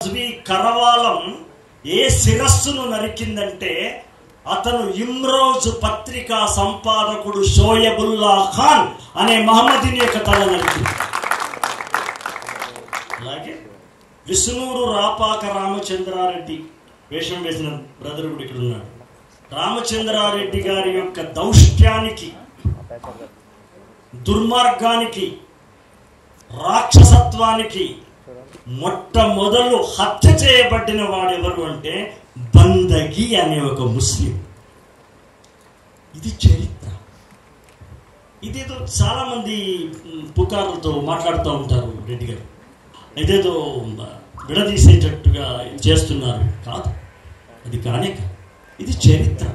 కరవాలం ఏ శిరస్సును నరికిందంటే అతను ఇమ్రోజ్ పత్రికా సంపాదకుడు షోయబుల్లా ఖాన్ అనే మహమ్మదీని యొక్క తల నరికింది. అలాగే విష్ణూరు రాపాక రామచంద్రారెడ్డి వేషం వేసిన బ్రదర్ కూడా ఇక్కడ ఉన్నాడు. రామచంద్రారెడ్డి గారి యొక్క దౌష్ట్యానికి, దుర్మార్గానికి, రాక్షసత్వానికి మొట్టమొదలు హత్య చేయబడిన వాడెవరు అంటే బందగి అనే ఒక ముస్లిం. ఇది చరిత్ర. ఇదేదో చాలా మంది పుకార్లతో మాట్లాడుతూ ఉంటారు రెడ్డి గారు, ఇదేదో విడదీసేటట్టుగా చేస్తున్నారు. కాదు, అది కానే కాదు. ఇది చరిత్ర.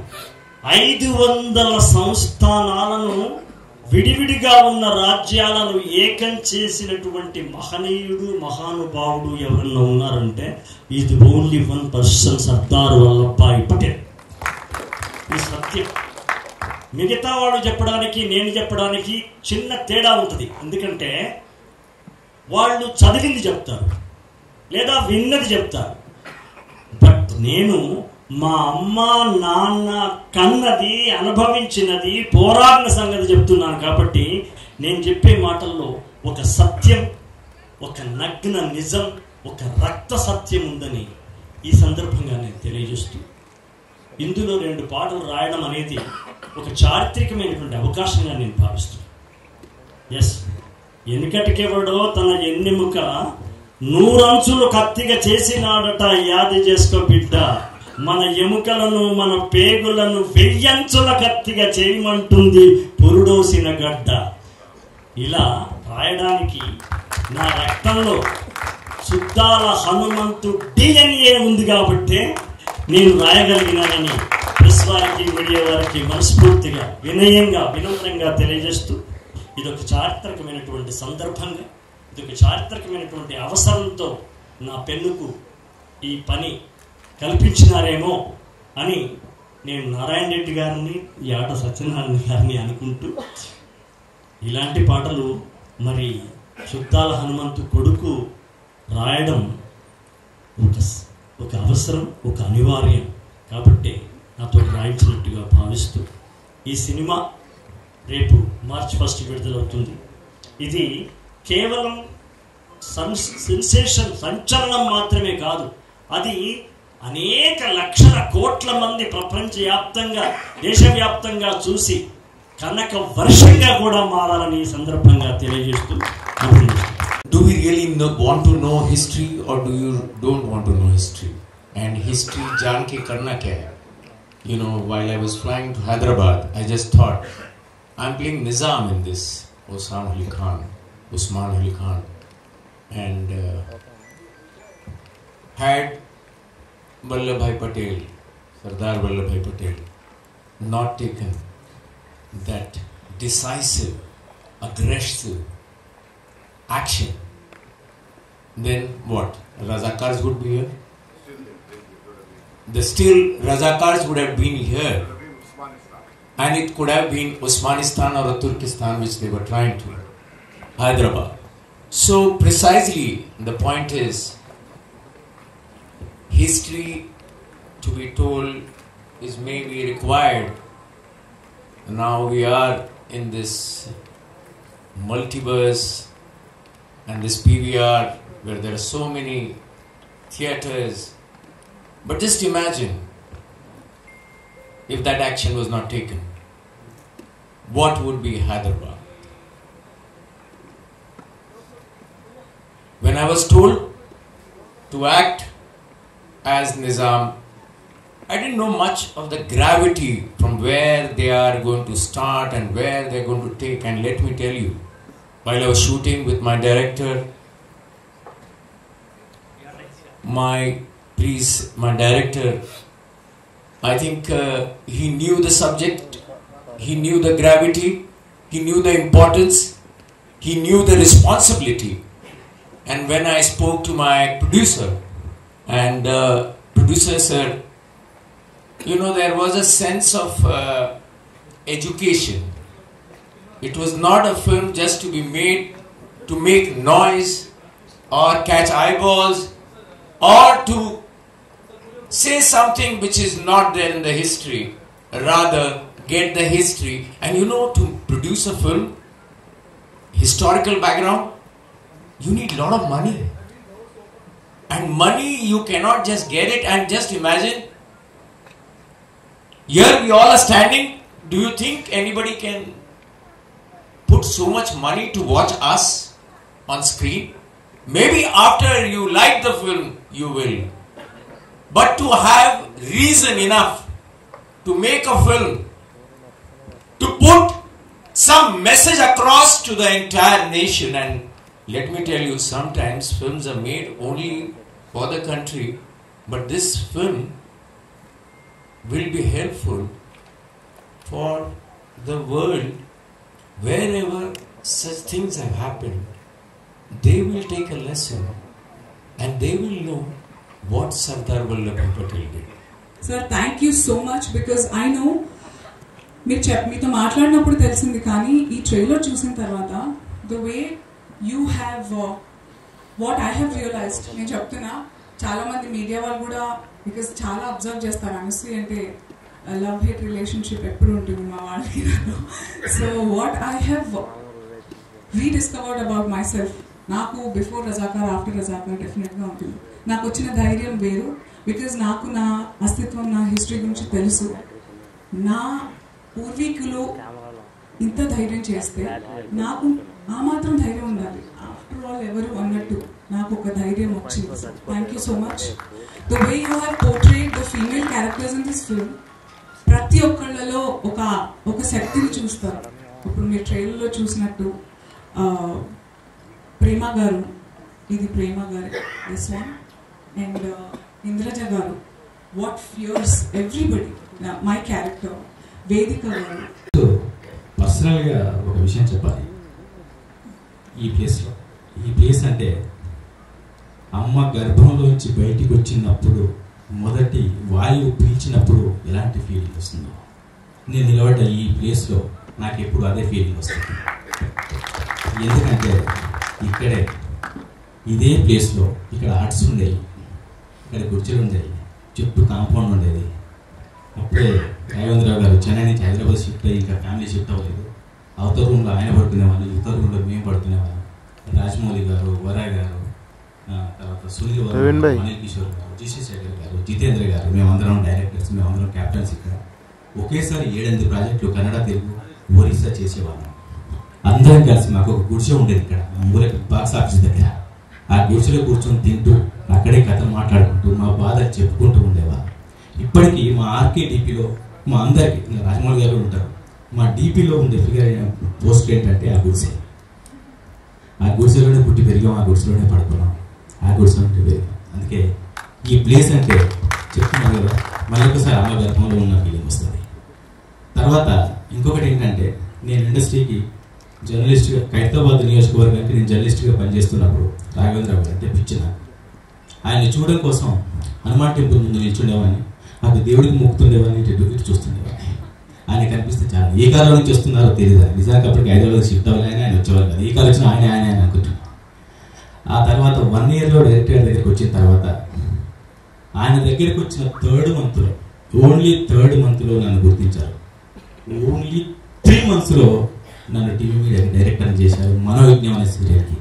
500 సంస్థానాలను, విడివిడిగా ఉన్న రాజ్యాలను ఏకం చేసినటువంటి మహనీయుడు, మహానుభావుడు ఎవరన్నా ఉన్నారంటే ఇది ఓన్లీ 1 పర్సన్, సర్దార్ వల్లభాయ్ పటేల్. ఇది సత్యం. మిగతా వాడు చెప్పడానికి, నేను చెప్పడానికి చిన్న తేడా ఉంటుంది. ఎందుకంటే వాళ్ళు చదివింది చెప్తారు లేదా విన్నది చెప్తారు. బట్ నేను మా అమ్మ నాన్న కన్నది, అనుభవించినది, పోరాడిన సంగతి చెప్తున్నాను. కాబట్టి నేను చెప్పే మాటల్లో ఒక సత్యం, ఒక నగ్న నిజం, ఒక రక్త సత్యం ఉందని ఈ సందర్భంగా నేను తెలియజేస్తూ, ఇందులో 2 పాటలు రాయడం అనేది ఒక చారిత్రకమైనటువంటి అవకాశంగా నేను భావిస్తున్నాను. ఎస్, ఎన్నికటికెవడో తన ఎన్నెముక 100 అంచులు కత్తిగా చేసినాడట, యాది చేసుకో బిడ్డ, మన ఎముకలను, మన పేగులను 1000 అంచుల కత్తిగా చేయమంటుంది పురుడోసిన గడ్డ. ఇలా రాయడానికి నా రక్తంలో సుద్దాల హనుమంతు DNA ఉంది కాబట్టి నేను రాయగలిగినానని ప్రెస్ వారికి, మీడియా వారికి మనస్ఫూర్తిగా, వినయంగా, వినమ్రంగా తెలియజేస్తూ, ఇదొక చారిత్రకమైనటువంటి సందర్భంగా, ఇదొక చారిత్రకమైనటువంటి అవసరంతో నా పెన్నుకు ఈ పని కల్పించినారేమో అని నేను నారాయణ రెడ్డి గారిని, యాట సత్యనారాయణ గారిని అనుకుంటూ, ఇలాంటి పాటలు మరి సుద్దాల హనుమంతు కొడుకు రాయడం ఒక అవసరం, ఒక అనివార్యం కాబట్టి నాతో రాయించినట్టుగా భావిస్తూ, ఈ సినిమా రేపు మార్చి 1 విడుదలవుతుంది. ఇది కేవలం సెన్సేషన్, సంచలనం మాత్రమే కాదు, అది అనేక లక్షల కోట్ల మంది ప్రపంచవ్యాప్తంగా, దేశవ్యాప్తంగా చూసి కనక వర్షంగా కూడా మారాలని ఈ సందర్భంగా తెలియజేస్తూ, Do we really want to know history or do you don't want to know history? And history jaan ke karna kya hai? You know, while I was flying to Hyderabad, I just thought, I'm playing Nizam in this, Usman Ali Khan, and had Vallabhbhai Patel, Sardar Vallabhbhai Patel, not taken that decisive, aggressive action, then what? Razakars would be here. Still Razakars would have been here, and it could have been Usmanistan or Turkestan, which they were trying to, Hyderabad. So precisely the point is, history to be told is maybe required. Now we are in this multiverse and this PVR where there are so many theatres. But just imagine if that action was not taken, what would be Hyderabad? When I was told to act as Nizam, I didn't know much of the gravity from where they are going to start and where they are going to take. And let me tell you, while I was shooting with my director, my director, I think he knew the subject, he knew the gravity, he knew the importance, he knew the responsibility. And when I spoke to my producer, and producer said, you know, there was a sense of education. It was not a film just to be made to make noise or catch eyeballs or to say something which is not there in the history, rather get the history. And you know, to produce a film, historical background, you need a lot of money. And money, you cannot just get it. And just imagine, here we all are standing. Do you think anybody can put so much money to watch us on screen? Maybe after you like the film, you will. But to have reason enough to make a film, to put some message across to the entire nation. And let me tell you, sometimes films are made only for the country, but this film will be helpful for the world. Wherever such things have happened, they will take a lesson and they will know what Sardar Vallabhbhai Patel did. Sir, thank you so much, because I know మీతో మాట్లాడినప్పుడు తెలిసింది, కానీ ఈ trailer చూసిన తర్వాత the way you have what I have realized, నేను చెప్తున్నా చాలా మంది మీడియా వాళ్ళు కూడా బికాస్ చాలా అబ్జర్వ్ చేస్తారు అనసూయ అంటే లవ్ హేట్ రిలేషన్షిప్ ఎప్పుడు ఉంటుంది మా వాళ్ళకి. So what I have rediscovered about myself, నాకు బిఫోర్ రజాకార్ ఆఫ్టర్ రజాకార్ డెఫినెట్గా ఉంటుంది. నాకు వచ్చిన ధైర్యం వేరు, బికాజ్ నాకు నా అస్తిత్వం, నా హిస్టరీ గురించి తెలుసు. నా పూర్వీకులు ఇంత ధైర్యం చేస్తే నాకు ఆ మాత్రం ధైర్యం ఉండాలి. ఆఫ్టర్ ఆల్ ఎవరు అన్నట్టు నాకు ఒక ధైర్యం వచ్చింది. Thank you so much. The way you have portrayed the female characters in this film, ప్రతి ఒక్కళ్ళలో ఒక శక్తిని చూస్తారు. ఇప్పుడు మీరు ట్రైలర్లో చూసినట్టు ప్రేమ గారు, ఇది ప్రేమ గారు, this one, and Indraja garu, what fears everybody, my character Vedika garu. పర్సనల్గా ఒక విషయం చెప్పాలి. ఈ ప్లేస్ అంటే అమ్మ గర్భంలోంచి బయటికి వచ్చినప్పుడు మొదటి వాయువు పీల్చినప్పుడు ఎలాంటి ఫీలింగ్ వస్తుందో, నేను నిలబడ్డ ఈ ప్లేస్లో నాకు ఎప్పుడు అదే ఫీలింగ్ వస్తుంది. ఎందుకంటే ఇక్కడే ఇదే ప్లేస్లో ఇక్కడ ఆర్ట్స్ ఉండేవి, ఇక్కడ కుర్చీలు ఉండేవి, చుట్టూ కాంపౌండ్ ఉండేది. అప్పుడే రాఘవేంద్రరావు గారు చెన్నై నుంచి హైదరాబాద్ షిఫ్ట్ అయ్యి ఇంకా ఫ్యామిలీ షిఫ్ట్ అవ్వలేదు. అవతల రూమ్లో ఆయన పడుకునేవాళ్ళు, ఇవతల రూమ్లో మేము పడుకునేవాళ్ళం. రాజమౌళి గారు, వరాయ్ గారు, తర్వాత సునీల్ గారు, అనిల్ కిషోర్ గారు, జీసీ శేఖర్ గారు, జితేంద్ర గారు, మేమందరం డైరెక్టర్స్, మేమందరం క్యాప్టెన్స్. ఇక్కడ ఒకేసారి 7-8 ప్రాజెక్టులు కన్నడ, తెలుగు, ఒరిస్సా చేసేవాళ్ళం. అందరం కలిసి మాకు ఒక గుడిసె ఉండేది ఇక్కడ ఊరికి బాక్స్ ఆఫీస్ దగ్గర. ఆ గుడిసెలో కూర్చొని తింటూ అక్కడే కథలు మాట్లాడుకుంటూ మా బాధ చెప్పుకుంటూ ఉండేవాళ్ళం. ఇప్పటికీ మా ఆర్కే డీపీలో మా అందరికీ, రాజమౌళి గారు ఉంటారు, మా డీపీలో ఉండే ఫిగర్ పోస్ట్ ఏంటంటే ఆ గుడిసె. ఆ గుడిసెలోనే పుట్టి పెరిగాం, ఆ గుడిసెలోనే పడుకున్నాం, ఆ గుడిసెలో ఉంటే పెరిగాం. అందుకే ఈ ప్లేస్ అంటే చెప్తున్నాను కదా, మళ్ళీ ఒకసారి అమ్మ గర్భంలో ఉన్న ఫీలింగ్ వస్తుంది. తర్వాత ఇంకొకటి ఏంటంటే, నేను ఇండస్ట్రీకి జర్నలిస్ట్గా ఖైరతాబాద్ నియోజకవర్గానికి నేను జర్నలిస్ట్గా పనిచేస్తున్నప్పుడు రాఘవేంద్రరావు గారు అంటే పిచ్చిన, ఆయన చూడడం కోసం హనుమాన్ టెంపుల్ ముందు నిల్చుండేవాడిని, నాకు దేవుడికి మొక్కుతుండేవాడిని, ఇటు చూస్తుండేవాడిని. ఆయన కనిపిస్తే చాలా ఏ కాలం నుంచి వస్తున్నారో తెలియదు. నిజానికి అప్పటికి హైదరాబాద్ షిఫ్ట్ అవ్వాలని ఆయన వచ్చేవారు కదా, ఏ కాలం వచ్చినా ఆయన అనుకుంటున్నాను. ఆ తర్వాత 1 yearలో డైరెక్టర్ దగ్గరికి వచ్చిన తర్వాత ఆయన దగ్గరికి వచ్చిన 3rd monthలో, ఓన్లీ 3rd monthలో నన్ను గుర్తించారు. ఓన్లీ 3 monthsలో నన్ను టీవీ మీడియా డైరెక్టర్ చేశారు, మనోవిజ్ఞానం అనే సీరియల్కి.